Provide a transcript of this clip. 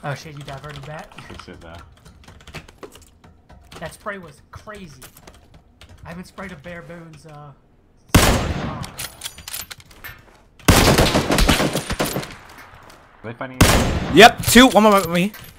Oh shit, you diverted that? Good shit there. That spray was crazy. I haven't sprayed a bare bones, Are they fighting? Yep, two. One more with me.